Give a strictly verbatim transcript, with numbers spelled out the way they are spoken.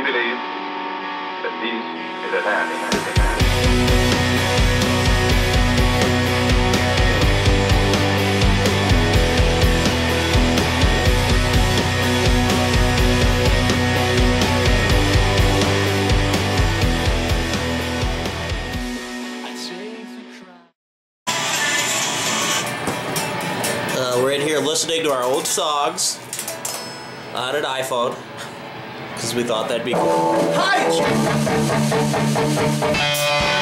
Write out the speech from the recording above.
believe that peace is at hand. Uh, we're in here listening to our old songs on an iPhone because we thought that'd be cool. Hi!